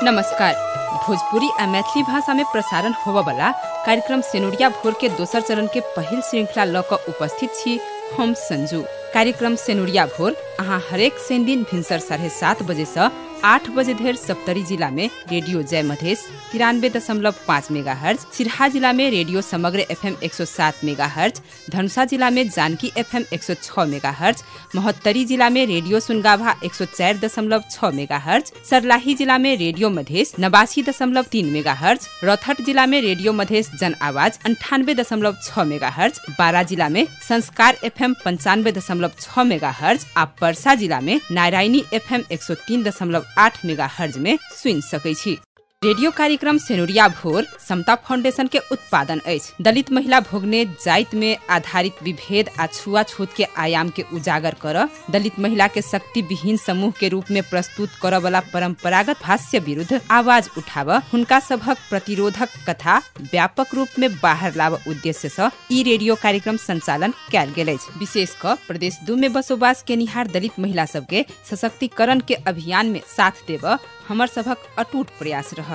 नमस्कार। भोजपुरी आ मैथिली भाषा में प्रसारण होबे वाला कार्यक्रम सेनुरिया भोर के दोसर चरण के पहिल श्रृंखला ल क उपस्थित छी हम संजू। कार्यक्रम सेनुरिया भोर अहाँ हरेक शनि दिन भिनसर 7:30 बजे से 8 बजे धरि सप्तरी जिला में रेडियो जय मधेश 93.5 मेगाहर्ज, सिरहा जिला में रेडियो समग्र FM 107 मेगाहर्ज, धनुषा जिला में जानकी FM 106 मेगाहर्ज, महोत्तरी जिला में रेडियो सुनगाभा 104.6 मेगाहर्ज, सर्लाही जिला में रेडियो मधेश 89.3 मेगाहर्ज, रौथट जिला में रेडियो मधेश जन आवाज 98.6 मेगाहर्ज, बारा जिला में संस्कार FM 95.6 मेगाहर्ज आ पर्सा जिला में नारायणी FM 103.8 मेगाहर्ज में सुन सकै छी। रेडियो कार्यक्रम सेनुरिया भोर समता फाउंडेशन के उत्पादन अछि। दलित महिला भोगने जाइत में आधारित विभेद आ छुआछूत के आयाम के उजागर कर दलित महिला के शक्ति विहीन समूह के रूप में प्रस्तुत कर वाला परंपरागत भाष्य विरुद्ध आवाज उठाव हुनका सभक प्रतिरोधक कथा व्यापक रूप में बाहर लाव उद्देश्य से ई रेडियो कार्यक्रम संचालन कैल गेल अछि। विशेष क प्रदेश 2 में बसोबास के निहार दलित महिला सब के सशक्तिकरण के अभियान में साथ देव हमर सभक अटूट प्रयास रहत।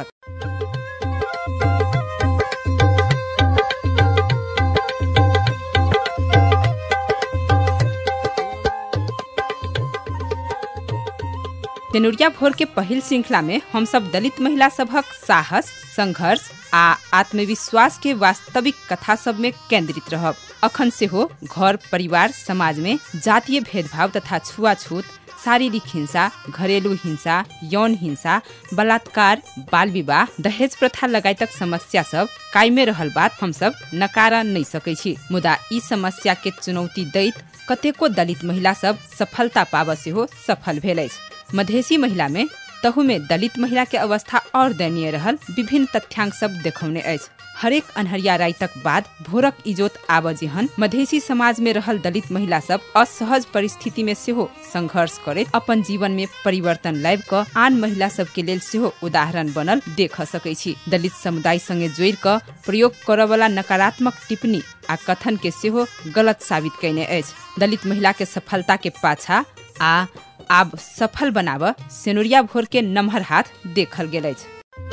सेनुरिया भोर के पहिल श्रृंखला में हम सब दलित महिला सभक साहस, संघर्ष आ आत्मविश्वास के वास्तविक कथा सब में केंद्रित रहब। अखन से हो घर परिवार समाज में जातीय भेदभाव तथा छुआछूत, शारीरिक हिंसा, घरेलू हिंसा, यौन हिंसा, बलात्कार, बाल विवाह, दहेज प्रथा लगायतक समस्या सब कायमे रहल बात हम सब नकारा नहीं सकै छी। मुदा ई समस्या के चुनौती दैत कतेको दलित महिला सब सफलता पाब से हो सफल भेल अछि। मधेसी महिला में तहु में दलित महिला के अवस्था और दयनीय रहल विभिन्न तथ्यांक सब देखौने अछि। हरेक अन्हरिया रातक बाद भोरक इजोत आब जेहन मधेसी समाज में रहल दलित महिला सब असहज परिस्थिति में सेहो संघर्ष करैत अपन जीवन में परिवर्तन लाइब क आन महिला सब के लेल सेहो उदाहरण बनल देख सकै छी। दलित समुदाय संगे जोड़ क प्रयोग करय वाला नकारात्मक टिप्पणी आ कथन के सेहो गलत साबित कैने अछि। दलित महिला के सफलता के पाछा आ आब सफल बनाव सेनुरिया भोर के नम्हर हाथ देखल गेल अछि।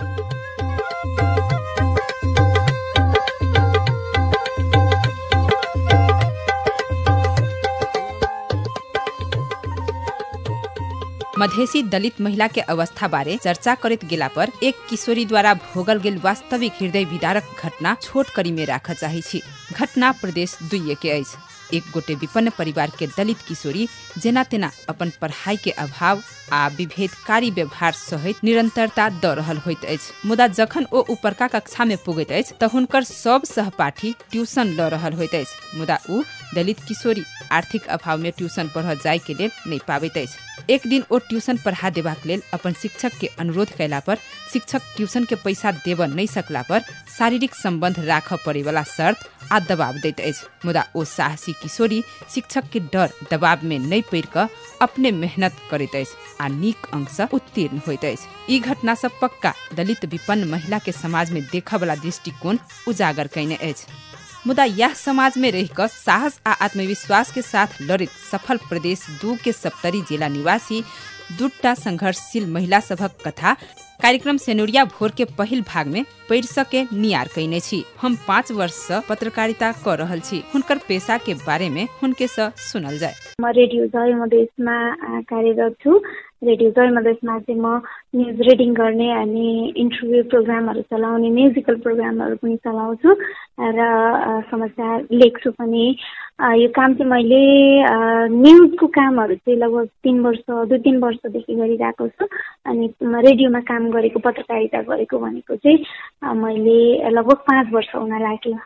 मधेसी दलित महिला के अवस्था बारे चर्चा करैत गेला पर एक किशोरी द्वारा भोगल गेल वास्तविक हृदय विदारक घटना छोट करी में राख चाहे छी। घटना प्रदेश 2 के अछि। एक गोटे विपन्न परिवार के दलित किशोरी जेना तेना अपन पढ़ाई के अभाव आ विभेदकारी व्यवहार सहित निरंतरता द रहल होइत अछि। मुदा जखन ओ ऊपरका कक्षा में पुगैत अछि त हुनकर सब सहपाठी ट्यूशन ल रहल होइत अछि। मुदा ऊ दलित किशोरी आर्थिक अभाव में ट्यूशन पढ़ जाय के लेल नहीं पाबैत अछि। एक दिन ओ ट्यूशन पढ़ा देबाक लेल अपन शिक्षक के अनुरोध कैला पर शिक्षक ट्यूशन के पैसा देब नहीं सकला पर शारीरिक संबंध राख पड़े वाला शर्त आ दबाव दैत अछि। मुदा ओ साहसी किशोरी शिक्षक के डर दबाव में नहीं पड़ क अपने मेहनत करैत अछि आ नीक अंक से उत्तीर्ण होइत अछि। ई घटना सब पक्का दलित विपन्न महिला के समाज में देखा वाला दृष्टिकोण उजागर कैने अछि। मुदा यह समाज में रह कर साहस आ आत्मविश्वास के साथ लड़ित सफल प्रदेश 2 के सप्तरी जिला निवासी दूटा संघर्षशील महिला सभक कथा कार्यक्रम सेनुरिया भोर के पहिल भाग में पढ़ सके नियार कैने छी। हम 5 वर्ष से पत्रकारिता कर रहल छी। हुनकर पेशा के बारे में हुनके से सुनल जाए। म रेडियो जय मधेशमा कार्यरत छु। रेडियो जय मधेशमा चाहिँ म न्यूज रिडिङ गर्ने अनि इन्टरभ्यू प्रोग्रामहरू चलाउने म्युजिकल प्रोग्रामहरू पनि चलाउँछु र समाचार लेख्छु पनि। यो काम चाहिँ मैले न्यूजको कामहरू चाहिँ लगभग 2-3 वर्षदेखि गरिरहेको छु। अनि रेडियोमा काम गरेको, पत्रकारिता गरेको भनेको चाहिँ मैले लगभग 5 वर्ष हुन लाग्यो।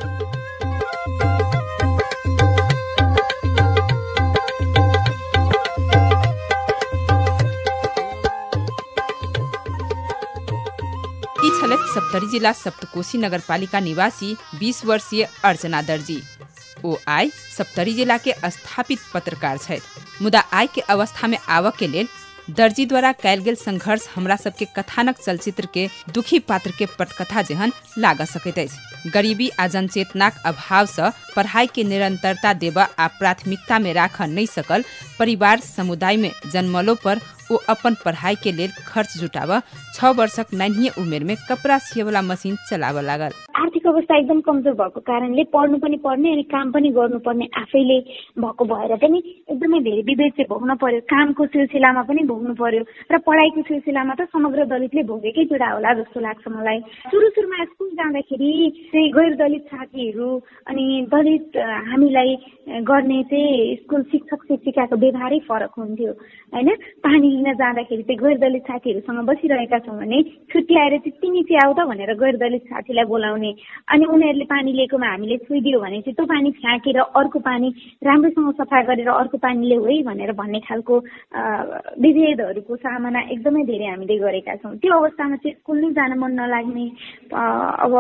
सप्तरी जिला सप्तकोशी नगरपालिका निवासी 20 वर्षीय अर्चना दर्जी ओ आइ सप्तरी जिला के स्थापित पत्रकार छथि। मुदा आइ के अवस्था में आव के लेल दर्जी द्वारा कैल गेल संघर्ष हमरा सबके कथानक चलचित्र के दुखी पात्र के पटकथा जेहन लाग सकैत अछि। गरीबी आ जनचेतनाक अभाव से पढ़ाई के निरंतरता देबा आ प्राथमिकता में राख नहीं सकल परिवार समुदाय में जन्मलो पर वो अपन पढ़ाई के लेल खर्च जुटाव 6 वर्षक नानी उमेर में कपड़ा सिएवाला मशीन चलाव लागल। आर्थिक अवस्था एकदम कमजोर भएको कारणले पढ्नु पनि पर्ने अनि काम पनि गर्नुपर्ने आफैले भएको भएर पनि एकदमै धेरै विभेद चाहिँ भोग्न पर्यो। कामको सिलसिलामा पनि भोग्नु पर्यो र पढाइको सिलसिलामा त समग्र दलितले भोगेकै पीडा होला जस्तो लाग्छ मलाई। सुरु स्कुल जाँदाखेरि चाहिँ गैर दलित साथीहरू अनि दलित हामीलाई गर्ने चाहिँ स्कुल शिक्षक शिक्षिकाको व्यवहारै फरक हुन्थ्यो हैन। पानी लिन जाँदाखेरि चाहिँ गैर दलित साथीहरूसँग बसिरहेका छौँ भने छुट्टी आएर चाहिँ तिमी चाहिँ आऊ त भनेर गैर दलित साथीलाई बोलाउने अनि उनीहरूले पानी लिएकोमा हामीले छुइदियो भने चाहिँ त्यो पानी फ्याँकेर अर्को पानी राम्रोसँग सफा गरेर अर्को पानी ल्याऊ है भनेर भन्ने खालको विभेदहरूको सामना एकदमै धेरै हामीले गरेका छौँ। त्यो अवस्थामा चाहिँ स्कुल नै जान मन नलाग्ने, अब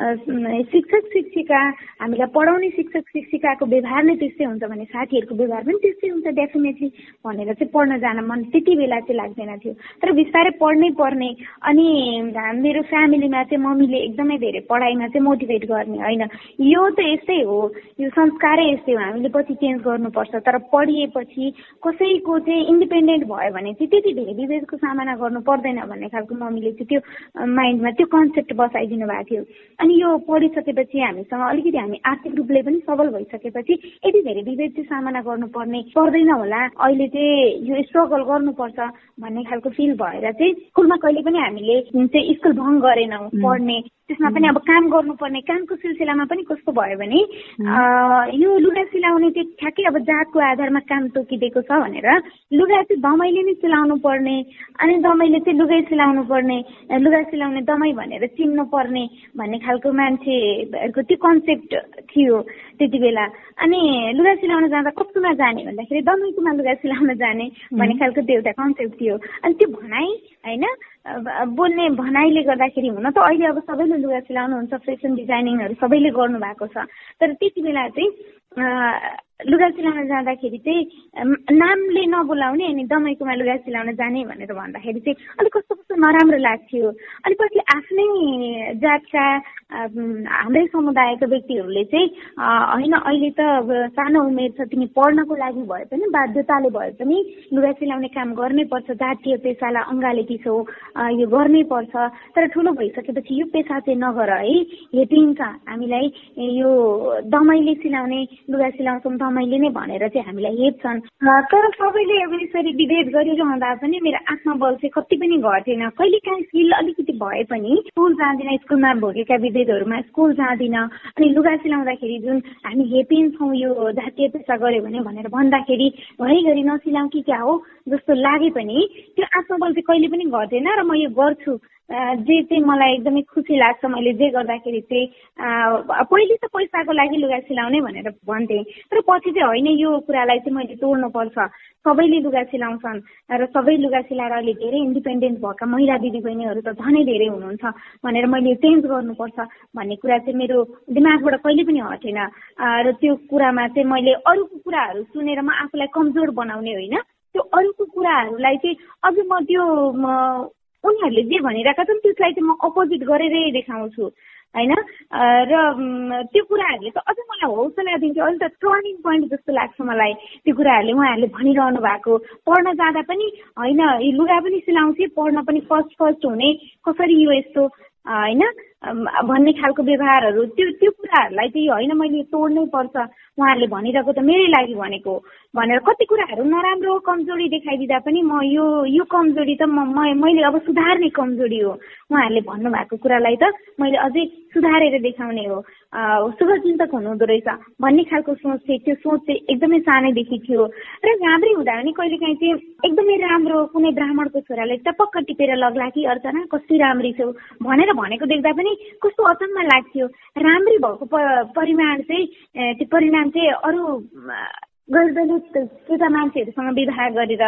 शिक्षक शिक्षिका हामीलाई पढाउने शिक्षक शिक्षिकाको व्यवहार नै त्यस्तै हुन्छ भने साथीहरूको व्यवहार पनि त्यस्तै हुन्छ डेफिनेटली भनेर चाहिँ पढ्न जान मन त्यति बेला चाहिँ लाग्दैन थियो। तर बिस्तारै पढ्नै पर्ने अनि मेरो फ्यामिलीमा चाहिँ मम्मीले एकदमै धेरै पढाइमा चाहिँ मोटिभेट गर्ने होइन यो त यस्तै हो, यो संस्कारै यस्तै हो, हामीले पछि चेन्ज गर्नुपर्छ। तर पढिएपछि कसैको चाहिँ इन्डिपेन्डेन्ट भयो भने चाहिँ त्यति धेरै विभेदको सामना गर्नु पर्दैन भन्ने खालको मम्मीले चाहिँ त्यो माइन्डमा त्यो कन्सेप्ट बसाइदिनु भएको थियो। अनि यो पढिसकेपछि हामीसँग अलिकति हामी आर्थिक रूपले पनि सबल भइसकेपछि यति धेरै विभेद चाहिँ सामना गर्नुपर्ने पर्दैन होला, अहिले चाहिँ यो स्ट्रगल गर्नुपर्छ भन्ने खालको फिल भएर चाहिँ स्कुलमा कहिले पनि हामीले चाहिँ स्कुल भङ्ग गरेनौँ पढ्ने। त्यसमा पनि अब काम गर्नुपर्ने, कामको सिलसिलामा पनि कस्तो भयो भने यो लुगा सिलाउने चाहिँ ठ्याक्कै अब जातको आधारमा काम तोकिदिएको छ भनेर लुगा चाहिँ दमाईले नै सिलाउनु पर्ने अनि दमाईले चाहिँ लुगै सिलाउनु पर्ने, लुगा सिलाउने दमाई भनेर चिन्नु पर्ने भन्ने खालको मान्छेहरूको त्यो कन्सेप्ट थियो त्यति बेला। अनि लुगा सिलाउन जाँदा कस्तोमा जाने भन्दाखेरि दमाईकोमा लुगा सिलाउन जाने भन्ने खालको त्यो एउटा कन्सेप्ट थियो। अनि त्यो भनाइ होइन बोल्ने भनाइले गर्दाखेरि हुन त अहिले अब सबैले लुगा सिलाउनुहुन्छ, फेसन डिजाइनिङहरू सबैले गर्नु भएको छ। तर त्यति बेला चाहिँ लुगा सिलाउन जाँदाखेरि चाहिँ नामले नबोलाउने अनि दमाईकोमा लुगा सिलाउन जाने भनेर भन्दाखेरि चाहिँ अलिक कस्तो कस्तो नराम्रो लाग्थ्यो। अनि पछि आफ्नै जातका हाम्रै समुदायका व्यक्तिहरूले चाहिँ होइन अहिले त सानो उमेर छ, तिमी पढ्नको लागि भए पनि बाध्यताले भए पनि लुगा सिलाउने काम गर्नै पर्छ, जातीय पेसालाई अङ्गालेकी छौ, यो गर्नै पर्छ। तर ठुलो भइसकेपछि यो पेसा चाहिँ नगर है, हेपिन्छ हामीलाई यो दमाईले सिलाउने लुगा सिलाउँछौँ दमाईले नै भनेर चाहिँ हामीलाई हेप्छन्। तर सबैले अब यसरी विभेद गरिरहँदा पनि मेरो आत्मबल चाहिँ कति पनि घटेन। कहिलेकाहीँ फिल अलिकति भए पनि स्कुल जाँदिनँ, स्कुलमा भोगेका विभेदहरूमा स्कुल जाँदिनँ अनि लुगा सिलाउँदाखेरि जुन हामी हेपिन्छौँ यो जातीय पेसा गऱ्यो भने भनेर भन्दाखेरि घरिघरि नसिलाउँ कि क्या हो जस्तो लागे पनि त्यो आत्मबल चाहिँ कहिले पनि घटेन र म यो गर्छु जे चाहिँ मलाई एकदमै खुसी लाग्छ। मैले जे गर्दाखेरि चाहिँ पहिले त पैसाको लागि लुगा सिलाउने भनेर भन्थेँ, तर पछि चाहिँ होइन यो कुरालाई चाहिँ मैले तोड्नुपर्छ, सबैले लुगा सिलाउँछन् र सबै लुगा सिलाएर अहिले धेरै इन्डिपेन्डेन्ट भएका महिला दिदीबहिनीहरू त झनै धेरै हुनुहुन्छ भनेर मैले चेन्ज गर्नुपर्छ भन्ने कुरा चाहिँ मेरो दिमागबाट कहिले पनि हटेन। र त्यो कुरामा चाहिँ मैले अरूको कुराहरू सुनेर म आफूलाई कमजोर बनाउने होइन, त्यो अरूको कुराहरूलाई चाहिँ अझ म त्यो उनीहरूले जे भनिरहेका छन् त्यसलाई चाहिँ म अपोजिट गरेरै देखाउँछु होइन। र त्यो कुराहरूले त अझ मलाई हौसला दिन्छ, अहिले त टर्निङ पोइन्ट जस्तो लाग्छ मलाई त्यो कुराहरूले उहाँहरूले भनिरहनु भएको। पढ्न जाँदा पनि होइन यो लुगा पनि सिलाउँथे, पढ्न पनि फर्स्ट हुने, कसरी यो यस्तो होइन भन्ने खालको व्यवहारहरू त्यो कुराहरूलाई चाहिँ होइन मैले तोड्नै पर्छ, उहाँहरूले भनिरहेको त मेरै लागि भनेको भनेर कति कुराहरू नराम्रो कमजोरी देखाइदिँदा पनि म यो कमजोरी त मैले अब सुधार्ने कमजोरी हो, उहाँहरूले भन्नुभएको कुरालाई त मैले अझै सुधारेर देखाउने हो, शुभचिन्तक हुनुहुँदो रहेछ भन्ने खालको सोच थियो। त्यो सोच चाहिँ एकदमै सानैदेखि थियो र राम्रै हुँदा पनि कहिलेकाहीँ चाहिँ एकदमै राम्रो कुनै ब्राह्मणको छोराले टपक्क टिपेर लग्ला कि अर्चना कति राम्री छौ भनेर भनेको देख्दा पनि कस्तो अचम्म लाग्थ्यो। राम्रै भएको परिमाण चाहिँ त्यो परिणाम चाहिँ अरू गैरदलित केटा मान्छेहरूसँग विवाह गरेर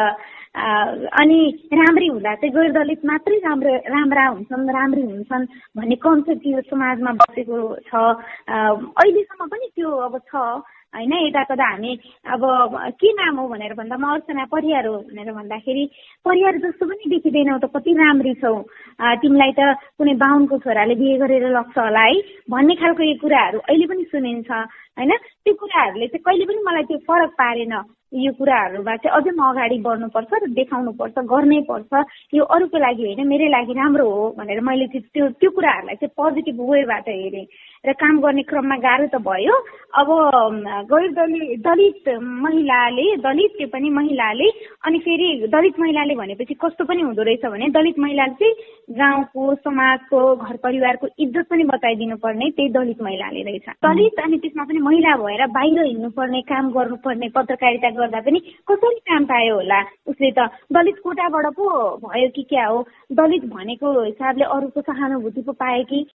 अनि राम्री हुँदा चाहिँ गैरदलित मात्रै राम्रा हुन्छन्, राम्री हुन्छन् भन्ने कन्सेप्ट यो समाजमा बसेको छ। अहिलेसम्म पनि त्यो अब छ, होइन। यता कता हामी अब के नाम हो भनेर भन्दा म अर्चना परियार हो भनेर भन्दाखेरि परियार जस्तो पनि देखिँदैनौ त, कति राम्री छौ, तिमीलाई त कुनै बाहुनको छोराले बिहे गरेर लग्छ होला है भन्ने खालको यो कुराहरू अहिले पनि सुनिन्छ होइन। त्यो कुराहरूले चाहिँ कहिले पनि मलाई त्यो फरक पारेन। यो कुराहरूमा चाहिँ अझै म अगाडि बढ्नुपर्छ र देखाउनुपर्छ, गर्नै पर्छ, यो अरूको लागि होइन मेरै लागि राम्रो हो भनेर मैले त्यो कुराहरूलाई चाहिँ पोजिटिभ वेबाट हेरेँ र काम गर्ने क्रममा गाह्रो त भयो। अब गैर दलित महिलाले, दलित त्यो पनि महिलाले, अनि फेरि दलित महिलाले भनेपछि कस्तो पनि हुँदो रहेछ भने दलित महिलाले चाहिँ गाउँको, समाजको, घर परिवारको इज्जत पनि बताइदिनु पर्ने त्यही दलित महिलाले रहेछ। दलित अनि त्यसमा पनि महिला भएर बाहिर हिँड्नुपर्ने, काम गर्नुपर्ने, पत्रकारिता गर्दा पनि कसरी काम पायो होला उसले त? दलित कोटाबाट पो भयो कि क्या हो? दलित भनेको हिसाबले अरूको सहानुभूति पो पाए कि?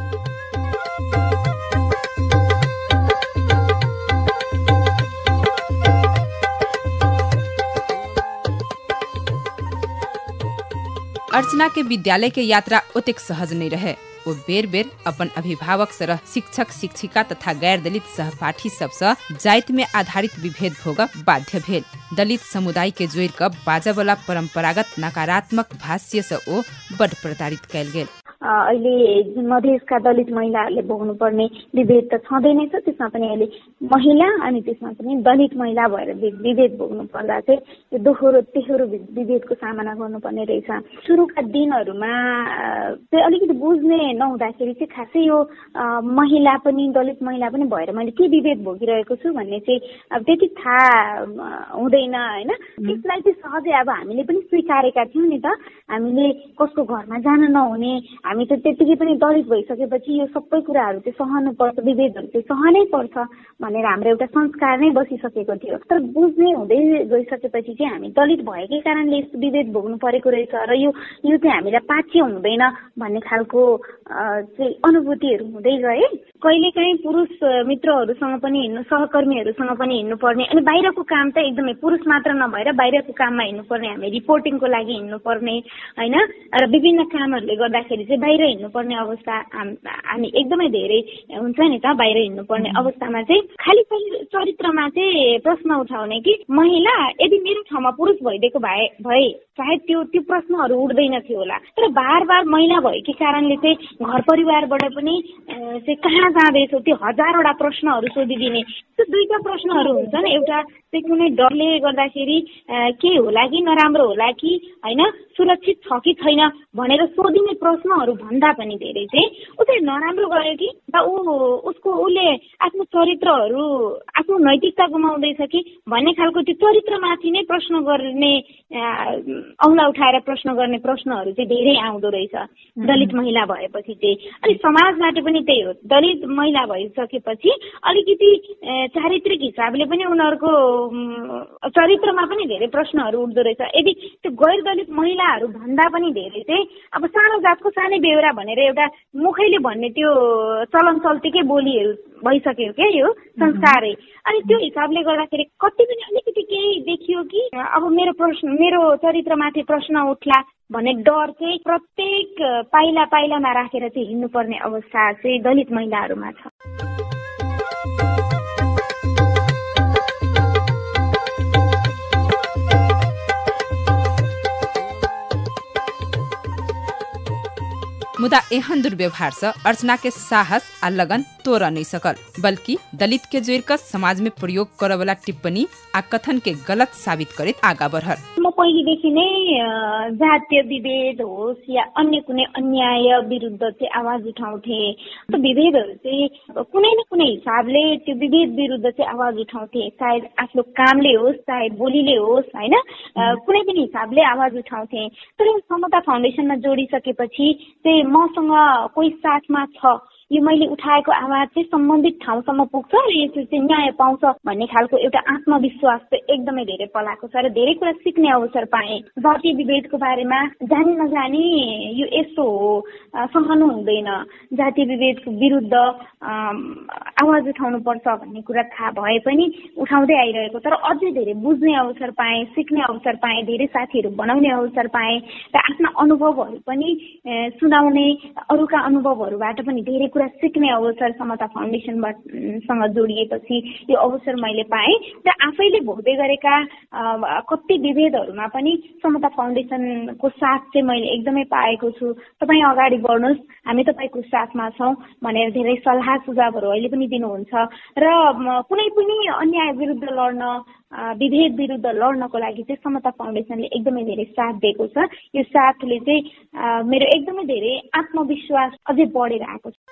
अर्चना के विद्यालय के यात्रा ओतेक सहज नहीं रहे। वो बेर बेर अपन अभिभावक सरह शिक्षक, शिक्षिका तथा गैर दलित सहपाठी सबसे जाति में आधारित विभेद भोग बाध्य भेल। दलित समुदाय के जोड़ क बाजा वाला परंपरागत नकारात्मक भाष्य से ओ बड़ प्रताड़ित कैल गेल। अहिले मधेसका दलित महिलाहरूले भोग्नुपर्ने विभेद त छँदै नै छ, त्यसमा पनि अहिले महिला अनि त्यसमा पनि दलित महिला भएर विभेद भोग्नु पर्दा चाहिँ यो दोहोरो तेहोरो विभेदको सामना गर्नुपर्ने रहेछ। सुरुका दिनहरूमा चाहिँ अलिकति बुझ्ने नहुँदाखेरि चाहिँ खासै यो महिला पनि दलित महिला पनि भएर मैले के विभेद भोगिरहेको छु भन्ने चाहिँ अब त्यति थाहा हुँदैन होइन। त्यसलाई चाहिँ सहजै अब हामीले पनि स्वीकारेका थियौँ नि त, हामीले कसको घरमा जान नहुने, हामी त त्यतिकै पनि दलित भइसकेपछि यो सबै कुराहरू चाहिँ सहनुपर्छ, विभेदहरू चाहिँ सहनै पर्छ भनेर हाम्रो एउटा संस्कार नै बसिसकेको थियो। तर बुझ्ने हुँदै गइसकेपछि चाहिँ हामी दलित भएकै कारणले यस्तो विभेद भोग्नु परेको रहेछ र यो चाहिँ हामीलाई पाच्य हुँदैन भन्ने खालको चाहिँ अनुभूतिहरू हुँदै गए। कहिलेकाहीँ पुरुष मित्रहरूसँग पनि हिँड्नु, सहकर्मीहरूसँग पनि हिँड्नुपर्ने, अनि बाहिरको काम त एकदमै पुरुष मात्र नभएर बाहिरको काममा हिँड्नुपर्ने, हामी रिपोर्टिङको लागि हिँड्नुपर्ने होइन, र विभिन्न कामहरूले गर्दाखेरि चाहिँ बाहिर हिँड्नुपर्ने अवस्था हामी एकदमै धेरै हुन्छ नि त। बाहिर हिँड्नुपर्ने अवस्थामा चाहिँ खालि चरित्रमा चाहिँ प्रश्न उठाउने कि महिला यदि मेरो ठाउँमा पुरुष भइदिएको भए सायद त्यो प्रश्नहरू उठ्दैन थियो होला। तर बार बार महिला भएकै कारणले चाहिँ घर परिवारबाट पनि चाहिँ कहाँ जाँदैछौ त्यो हजारवटा प्रश्नहरू सोधिदिने। त्यो दुईटा प्रश्नहरू हुन्छन्, एउटा चाहिँ कुनै डरले गर्दाखेरि के होला कि नराम्रो होला कि होइन, सुरक्षित छ कि छैन भनेर सोधिने प्रश्नहरू भन्दा पनि धेरै चाहिँ उसले नराम्रो गर्यो कि उसले आफ्नो चरित्रहरू, आफ्नो नैतिकता गुमाउँदैछ कि भन्ने खालको त्यो चरित्रमाथि नै प्रश्न गर्ने, औँला उठाएर प्रश्न गर्ने प्रश्नहरू चाहिँ धेरै आउँदो रहेछ दलित महिला भएपछि चाहिँ। अनि समाजबाट पनि त्यही हो, दलित महिला भइसकेपछि अलिकति चारित्रिक हिसाबले पनि उनीहरूको चरित्रमा पनि धेरै प्रश्नहरू उठ्दो रहेछ। यदि त्यो गैर दलित महिलाहरू भन्दा पनि धेरै चाहिँ अब सानो जातको सानै बेहोरा भनेर एउटा मुखैले भन्ने त्यो चलन चल्तीकै बोलीहरू भइसक्यो क्या यो संस्कारै। अनि त्यो हिसाबले गर्दाखेरि कति पनि अलिकति केही देखियो कि अब मेरो चरित्रमाथि प्रश्न उठ्ला भन्ने डर चाहिँ प्रत्येक पाइलामा राखेर चाहिँ हिँड्नुपर्ने अवस्था चाहिँ दलित महिलाहरूमा छ। मुदा एहन दुर्व्यवहार से अर्चना के साहस आ लगन तोड़ नहीं सकल, बल्कि दलित के जोड़ कर समाज में प्रयोग करे वाला टिप्पणी आ कथन के गलत साबित करे आगा बढ़ल। म पहिलेदेखि नै जातीय विभेद होस् या अन्य कुनै अन्याय विरुद्ध चाहिँ आवाज उठाउँथे। त्यो विभेदहरू चाहिँ कुनै न कुनै हिसाबले त्यो विभेद विरुद्ध चाहिँ आवाज उठाउँथे, सायद आफ्नो कामले होस् चाहे बोलीले होस् होइन, कुनै पनि हिसाबले आवाज उठाउँथे। तर समता फाउन्डेसनमा जोडिसकेपछि चाहिँ मसँग कोही साथमा छ, यो मैले उठाएको आवाज चाहिँ सम्बन्धित ठाउँसम्म पुग्छ र यसले चाहिँ न्याय पाउँछ भन्ने खालको एउटा आत्मविश्वास चाहिँ एकदमै धेरै पलाएको छ र धेरै कुरा सिक्ने अवसर पाएँ। जातीय विभेदको बारेमा जानी नजानी यो यस्तो हो, सहनु हुँदैन, जातीय विभेदको विरुद्ध आवाज उठाउनु पर्छ भन्ने कुरा थाहा भए पनि उठाउँदै आइरहेको, तर अझै धेरै बुझ्ने अवसर पाएँ, सिक्ने अवसर पाएँ, धेरै साथीहरू बनाउने अवसर पाएँ र आफ्ना अनुभवहरू पनि सुनाउने, अरूका अनुभवहरूबाट पनि धेरै कुरा सिक्ने अवसर समता फाउन्डेसनबाट सँग जोडिएपछि यो अवसर मैले पाएँ र आफैले भोग्दै गरेका कति विभेदहरूमा पनि समता फाउन्डेसनको साथ चाहिँ मैले एकदमै पाएको छु। तपाईँ अगाडि बढ्नुहोस्, हामी तपाईँको साथमा छौँ भनेर धेरै सल्लाह सुझावहरू अहिले पनि दिनुहुन्छ र कुनै पनि अन्याय विरुद्ध लड्न, विभेद विरुद्ध लड्नको लागि चाहिँ समता फाउन्डेसनले एकदमै धेरै साथ दिएको छ। यो साथले चाहिँ मेरो एकदमै धेरै आत्मविश्वास अझै बढेर आएको छ।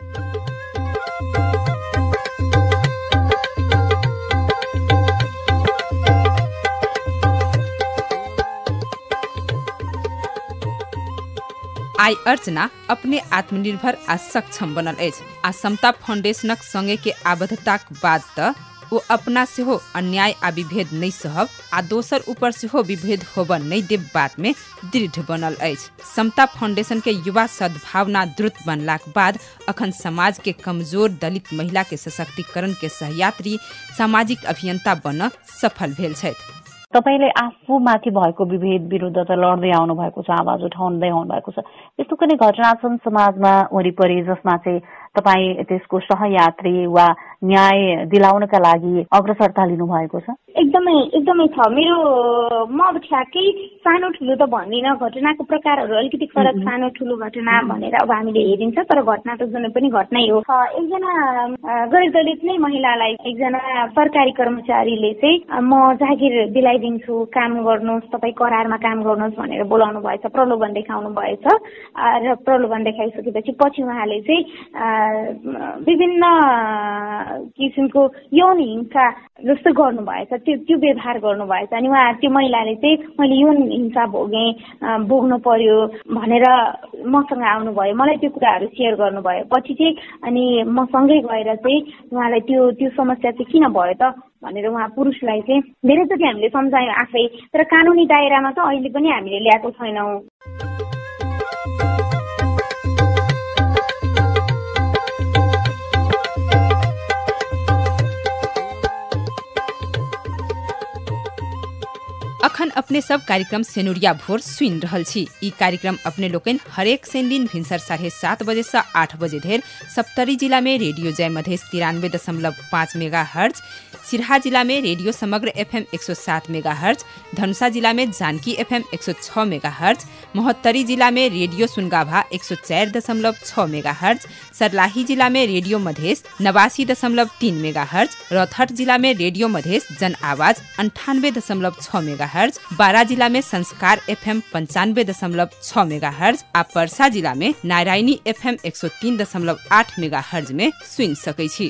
आई अर्चना अपने आत्मनिर्भर आ सक्षम बनल अछि आ समता फाउंडेशनक संगे के आबद्धताक बाद त ओ अपना सेहो अन्याय आ विभेद नहीं सहब आ दोसर ऊपर सेहो विभेद होब नहीं देव बात में दृढ़ बनल अछि। समता फाउंडेशन के युवा सद्भावना द्रुत बनलाक बाद अखन समाज के कमजोर दलित महिला के सशक्तिकरण के सहयात्री सामाजिक अभियन्ता बन्न सफल भेल छथि। तपाईले आफूमाथि भएको विभेद विरुद्ध त लड्दै आउनु भएको छ, आवाज उठाउँदै आउनु भएको छ। यस्तो कुनै घटना छन् समाजमा वरिपरि जसमा चाहिँ तपाईँ त्यसको सहयात्री वा न्याय दिलाउनका लागि अग्रसरता लिनु भएको छ? एकदमै एकदमै छ। म अब ठ्याक्कै सानो ठुलो त भन्दिनँ, घटनाको प्रकारहरू अलिकति फरक, सानो ठुलो घटना भनेर अब हामीले हेरिन्छ, तर घटना त जुनै पनि घटनै हो। एकजना गैर दलित नै महिलालाई एकजना सरकारी कर्मचारीले चाहिँ म जागिर दिलाइदिन्छु, काम गर्नुहोस्, तपाईँ करारमा काम गर्नुहोस् भनेर बोलाउनु भएछ, प्रलोभन देखाउनु भएछ र प्रलोभन देखाइसकेपछि पछि उहाँले चाहिँ विभिन्न किसिमको यौन हिंसा जस्तो गर्नुभएछ, त्यो व्यवहार गर्नुभएछ। अनि उहाँ त्यो महिलाले चाहिँ मैले यौन हिंसा भोग्नु पर्यो भनेर मसँग आउनुभयो, मलाई त्यो कुराहरू सेयर गर्नुभयो। पछि चाहिँ अनि मसँगै गएर चाहिँ उहाँलाई त्यो समस्या चाहिँ किन भयो त भनेर उहाँ पुरुषलाई चाहिँ धेरैचोटि हामीले सम्झायौँ आफै, तर कानुनी दायरामा त अहिले पनि हामीले ल्याएको छैनौँ। अखन अपने सब कार्यक्रम सेनुरिया भोर सुन रहल छी। ई कार्यक्रम अपने लोकन हरेक शनि दिन भिनसर 7:30 बजे से 8 बजे धरि सप्तरी जिला में रेडियो जय मधेश 93.5 मेगाहर्ट्ज, सिरहा जिला में रेडियो समग्र FM 107 मेगाहर्ट्ज, धनुषा जिला में जानकी FM 106 मेगाहर्ट्ज, महोत्तरी जिला में रेडियो सुनगाभा 104.6 मेगाहर्ट्ज, सर्लाही जिला में रेडियो मधेश 89.3 मेगाहर्ट्ज, रौतहट जिला में रेडियो मधेश जन आवाज 98.6 मेगाहर्ट्ज, बारा जिला में संस्कार FM 95.6 मेगाहर्ट्ज आ परसा जिला में नारायणी FM 103.8 मेगाहर्ट्ज में सुन सकै छी।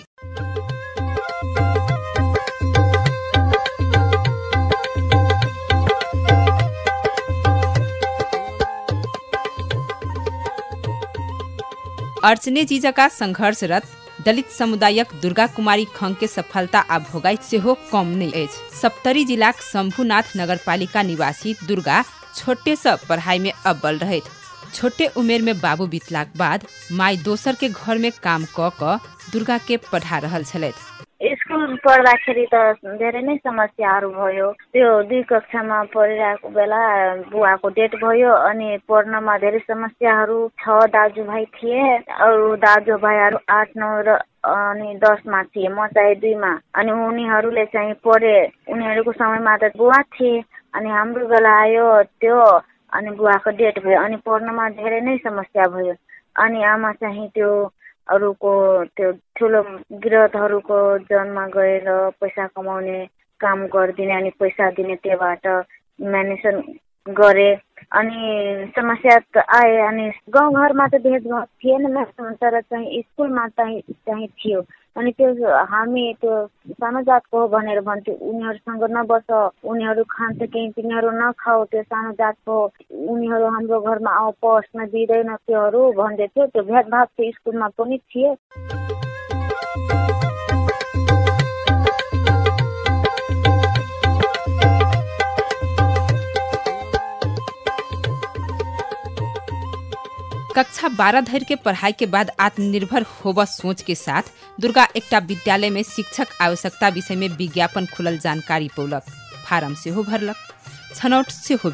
अर्चने जीजका संघर्षरत दलित समुदायक दुर्गा कुमारी खंग के सफलता आ भोगाई सेहो कम नहीं अछि। सप्तरी जिलाक शंभुनाथ नगरपालिका निवासी दुर्गा छोटे से पढ़ाई में अव्वल रहैत। छोटे उमेर में बाबू बीतलाक बाद माई दोसर के घर में काम क दुर्गा के पढ़ा रहल छलैथ। स्कुल पढ्दाखेरि त धेरै नै समस्याहरू भयो। त्यो 2 कक्षामा पढिरहेको बेला बुवाको डेथ भयो अनि पढ्नमा धेरै समस्याहरू। 6 दाजुभाइ थिए, अरू दाजुभाइहरू 8, 9 र अनि 10 मा थिए, म चाहिँ 2 मा। अनि उनीहरूले चाहिँ पढे, उनीहरूको समयमा त बुवा थिए अनि हाम्रो बेला आयो त्यो अनि बुवाको डेथ भयो अनि पढ्नमा धेरै नै समस्या भयो। अनि आमा चाहिँ त्यो अरूको त्यो ठुलो गिरहहरूको जन्म गएर पैसा कमाउने काम गरिदिने अनि पैसा दिने, त्योबाट म्यानेजन गरे। अनि समस्या त आए अनि गाउँघरमा त भेदभाव थिएन, तर चाहिँ स्कुलमा चाहिँ थियो। अनि त्यो हामी त्यो सानो जातको हो भनेर भन्थ्यो, उनीहरूसँग नबस, उनीहरू खान्छ कि तिनीहरू नखाऊ, त्यो सानो जातको, उनीहरू हाम्रो घरमा आऊ पस्न दिँदैन त्योहरू भन्दै थियो। त्यो भेदभाव त्यो स्कुलमा पनि थिए। कक्षा 12 धरि के पढ़ाई के बाद आत्मनिर्भर होबा सोच के साथ दुर्गा एकटा विद्यालय में शिक्षक आवश्यकता विषय में विज्ञापन खुलल जानकारी पौलक, फारम सेहो भरलक, छनौट सेहो भेल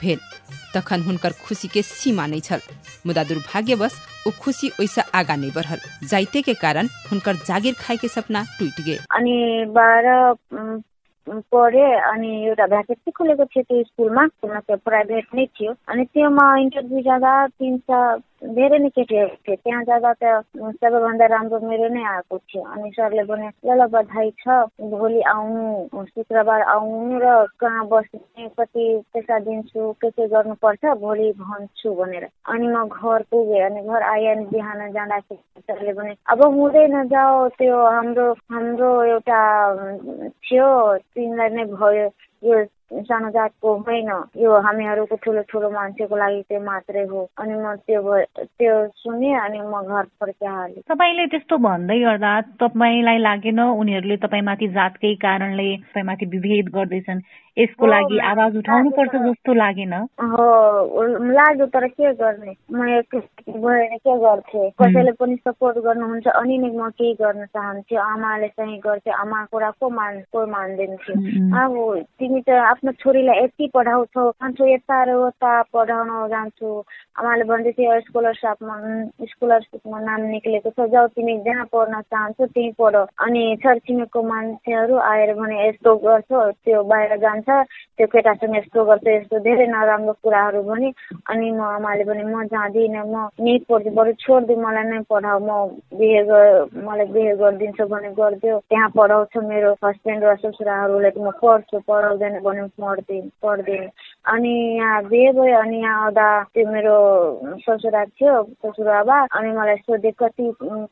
तखन हुनकर खुशी के सीमा नहीं छल। मुदा दुर्भाग्यवश ओ खुशी ओइसा आगा नहीं बढ़ल। जाइते के कारण हुनकर जागिर खाए के सपना टूट गए। अनि 12 पढे अनि एउटा भ्याकेन्सी खुलेको थियो त्यो स्कुलमा त्यो प्राइभेट नै थियो। अनि त्योमा इन्टरभ्यू जाँदा 300 धेरै नै केटीहरू थिए। त्यहाँ जाँदा त सबैभन्दा राम्रो मेरो नै आएको थियो। अनि सरले भने ल बधाई छ, भोलि आउनु, शुक्रबार आउनु र कहाँ बस्ने, कति पैसा दिन्छु, के गर्नुपर्छ भोलि भन्छु भनेर। अनि म घर पुगेँ। अनि घर आएँ। अनि बिहान जाँदाखेरि सरले भने अब हुँदैन, जाऊ, त्यो हाम्रो एउटा थियो, तिमीलाई नै भयो, यो सानो जातको होइन, यो हामीहरूको ठुलो मान्छेको लागि त्यो मात्रै हो। अनि म त्यो सुने अनि म घर फर्किहालेँ। तपाईले त्यस्तो भन्दै गर्दा तपाईलाई लागेन उनीहरूले तपाईँमाथि जातकै कारणले तपाईँमाथि विभेद गर्दैछन्, यसको लागि आवाज उठाउनु पर्छ जस्तो लागेन? हो लाग्यो, तर के गर्ने, म भएर के गर्थे, कसैले पनि सपोर्ट गर्नुहुन्छ अनि नै म केही गर्न चाहन्छु। आमाले चाहिँ गर्थे, आमा कुरा को मान्दैन थियो। अब तिमी त आफ्नो छोरीलाई यति पढाउँछौ, कान्छो यता र उता पढाउन जान्छु, आमाले भन्दै थियो स्कलरसिपमा नाम निक्लेको छ, जाऊ तिमी जहाँ पढ्न चाहन्छौ त्यही पढ। अनि छरछिमेकको मान्छेहरू आएर भने यस्तो गर्छौ, त्यो बाहिर जान्छ, त्यो केटासँग यस्तो गर्छ, यस्तो धेरै नराम्रो कुराहरू भने। अनि म आमाले भने म जाँदिनँ, म नै पढ्छु, बरु छोडिदियो, मलाई नै पढाऊ, मलाई बिहे गरिदिन्छु भने गरिदियो, त्यहाँ पढाउँछ मेरो हस्बेन्ड र ससुराहरूले, म पढ्छु, पढाउँदैन भने पढ्दिनँ। अनि यहाँ बिहे भयो। अनि यहाँ आउँदा त्यो मेरो ससुरा थियो, ससुराबा, अनि मलाई सोधे कति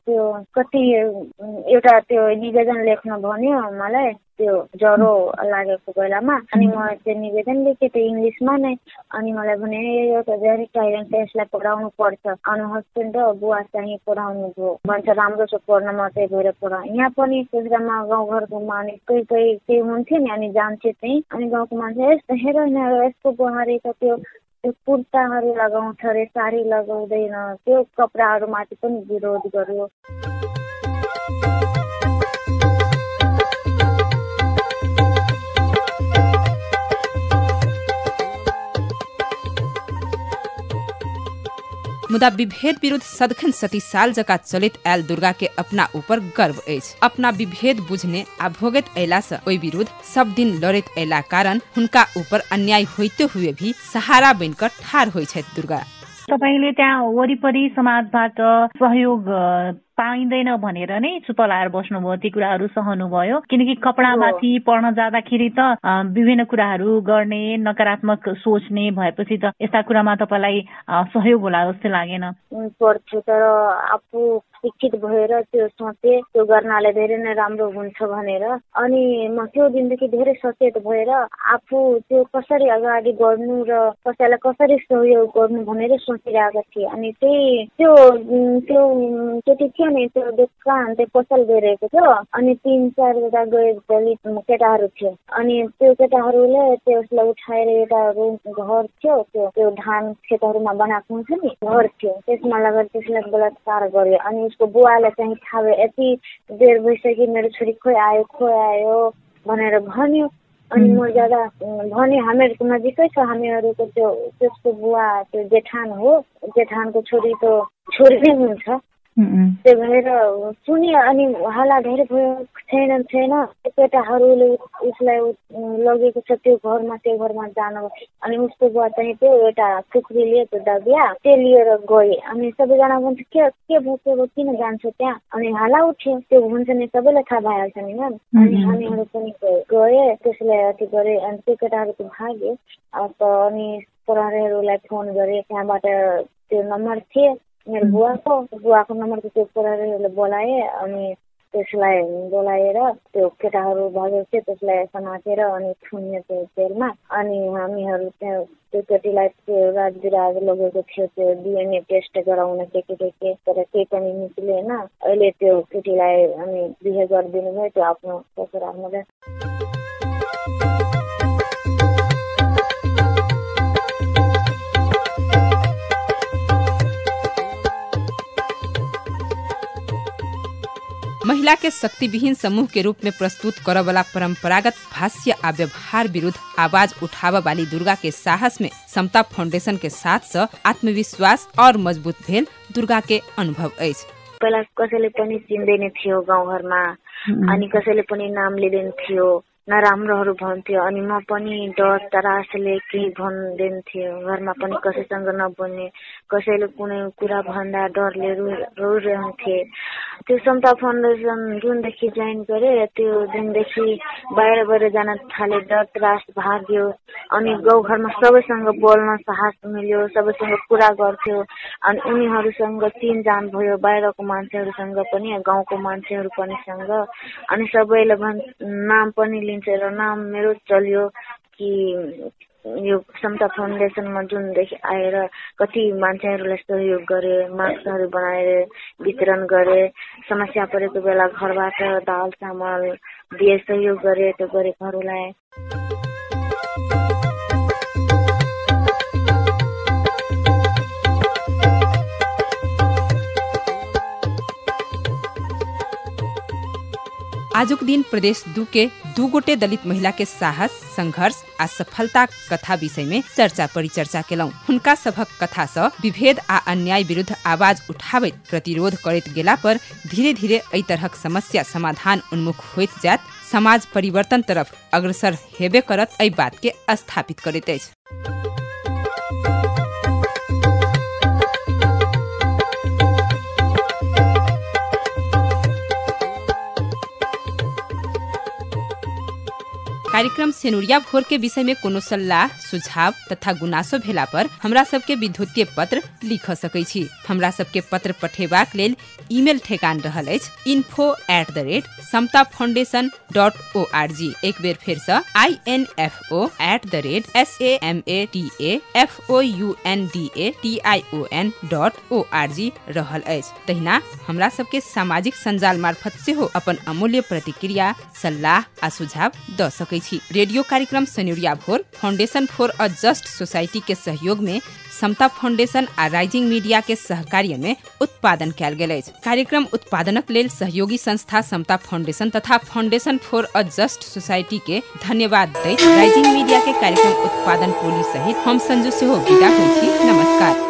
एउटा त्यो निवेदन लेख्न भन्यो मलाई, त्यो ज्वरो लागेको बेलामा। अनि म त्यो निवेदन लेखेँ त्यो इङ्ग्लिसमा नै। अनि मलाई भने यो त धेरै टाइलेन्ट, यसलाई पढाउनु पर्छ। अनि हस्बेन्ड र बुवा चाहिँ पढाउनु भयो, भन्छ राम्रो छ पढ्नमा, त्यही भएर पढाउ। यहाँ पनि ससुरामा गाउँघरको मानिस कोही हुन्थ्यो नि, अनि जान्थ्यो त्यही। अनि गाउँको मान्छे यस्तो हेर यस्तो बुहारी त त्यो कुर्ताहरू लगाउँछ अरे, साडी लगाउँदैन, त्यो कपडाहरूमाथि पनि विरोध गर्यो। मुदा विभेद विरुद्ध सदखन 30 साल जका चलित आयल दुर्गा के अपना ऊपर गर्व अछि। अपना विभेद बुझने आ भोगत अयला से ओइ विरुद्ध सब दिन लड़ैत अयला कारण हुनका ऊपर अन्याय होइते हुए भी सहारा बनिकर ठाड़ होइ छथि दुर्गा। तपाईले त्यहाँ वरिपरि समाजबाट सहयोग पाइँदैन भनेर नै चुप लाएर बस्नुभयो, ती कुराहरू सहनुभयो? किनकि कपडामाथि पढ्न जाँदाखेरि त विभिन्न कुराहरू गर्ने, नकारात्मक सोच्ने भएपछि त यस्ता कुरामा तपाईलाई सहयोग होला जस्तो लागेन? पढ्छु, तर आफू शिक्षित भएर त्यो सोचे त्यो गर्नाले धेरै नै राम्रो हुन्छ भनेर। अनि म त्यो दिनदेखि धेरै सचेत भएर आफू त्यो कसरी अगाडि बढ्नु र कसैलाई कसरी सहयोग गर्नु भनेर सोचिरहेको थिएँ। अनि त्यो त्यति थियो नि, त्यो दोकान त्यो पसल गइरहेको थियो। अनि 3-4 दलित केटाहरू थियो। अनि त्यो केटाहरूले त्यसलाई उठाएर एउटा घर थियो, त्यो धान खेतहरूमा बनाएको हुन्छ नि, घर थियो, त्यसमा लगेर त्यसलाई बलात्कार गर्यो। अनि उसको बुवालाई चाहिँ थाहा भयो, यति बेर भइसक्यो मेरो छोरी खोइ आयो भनेर भन्यो। अनि म ज्यादा भने हामीहरूको नजिकै छ, हामीहरूको त्यसको बुवा त्यो जेठान हो, जेठानको छोरी त छोरी नै हुन्छ। त्यही भएर सुने। अनि हल्ला धेरै भयो, छैन केटाहरूले उसलाई लगेको छ त्यो घरमा जानु। अनि उसको बुवा चाहिँ त्यो एउटा खुकुरी लियो, त्यो दबिया त्यो लिएर गए। अनि सबैजना भन्छ के भयो, किन जान्छ त्यहाँ? अनि हल्ला उठ्यो, त्यो हुन्छ नि सबैलाई थाहा भइहाल्छ नि म्याम। अनि हामीहरू पनि गए, त्यसलाई अति गरे। अनि त्यो केटाहरू त भागे। अनि प्रहरीहरूलाई फोन गरे, त्यहाँबाट त्यो नम्बर थिए मेरो बुवाको नम्बर त्यो प्रहरीहरूले बोलाए। अनि त्यसलाई बोलाएर त्यो केटाहरू भागेको थियो, त्यसलाई समातेर अनि थुन्यो त्यो जेलमा। अनि हामीहरू त्यहाँ त्यो केटीलाई त्यो राजबिराज लगेको थियो, त्यो डिएनए टेस्ट गराउन के तर केही पनि निक्लेन। अहिले त्यो केटीलाई अनि बिहे गरिदिनु भयो, त्यो आफ्नो ससुरालमा। महिला के शक्तिविहीन समूह के रूप में प्रस्तुत करे वाला परंपरागत भाष्य आ व्यवहार विरुद्ध आवाज उठावे वाली दुर्गा के साहस में समता फाउंडेशन के साथ आत्मविश्वास और मजबूत भेल दुर्गा के अनुभव अछि। पहिला कसैले पनि चिन्दैन थियो गाउँघरमा, अनि कसैले पनि नाम लिँदैन थियो, नराम्रोहरू भन्थ्यो, अनि म पनि डर त्रासले केही भन्दैन थियो, घरमा पनि कसैसँग नबोल्ने, कसैले कुनै कुरा भन्दा डरले रोइरहन्थे। त्यो समता फाउन्डेसन जुनदेखि जोइन गरे त्यो दिनदेखि बाहिर जान थाले, डर त्रास भाग्यो, अनि गाउँघरमा सबैसँग बोल्न साहस मिल्यो, सबैसँग कुरा गर्थ्यो, अनि उनीहरूसँग चिनजान भयो, बाहिरको मान्छेहरूसँग पनि गाउँको मान्छेहरू पनि सँग, अनि सबैले नाम पनि लिन्छ र नाम मेरो चल्यो कि यो समता फाउन्डेसनमा जुनदेखि आएर कति मान्छेहरूलाई सहयोग गरे, मास्कहरू बनाएर वितरण गरे, समस्या परेको बेला घरबाट दाल चामल दिए, सहयोग गरे त्यो गरेकोहरूलाई। आजुक दिन प्रदेश 2 के 2 गोटे दलित महिला के साहस, संघर्ष आ सफलता कथा विषय में चर्चा परिचर्चा केलौं। हुनका सभक कथा सँ विभेद आ अन्याय विरुद्ध आवाज उठाबैत प्रतिरोध करैत गेला पर धीरे धीरे एहि तरहक समस्या समाधान उन्मुख होइत जायत, समाज परिवर्तन तरफ अग्रसर हेबे करत एहि बात के स्थापित करैत अछि। कार्यक्रम सेनुरिया भोर के विषय में कोनो सलाह, सुझाव तथा गुनासो भेला पर हमरा सबके विद्युतीय पत्र लिख सकै छी। हमरा सबके पत्र पठेबाक लेल ईमेल ठेकान रहल अछि info@samtafoundation.org। एक बेर फेर सँ info@samtafoundation.org रहल अछि। तहिना हमरा सबके सामाजिक संजाल मार्फत सेहो अपन अमूल्य प्रतिक्रिया, सलाह आ सुझाव द सकै छी। रेडियो कार्यक्रम Senuriya Bhor foundation for a just society के सहयोग में समता फाउंडेशन आ राइजिंग मीडिया के सहकार्य में उत्पादन कयल गेल अछि। कार्यक्रम उत्पादनक लेल सहयोगी संस्था समता फाउंडेशन तथा foundation for a just society के धन्यवाद दैत राइजिंग मीडिया के कार्यक्रम उत्पादन टोली सहित हम संजू सेहो विदा होइत छी। नमस्कार।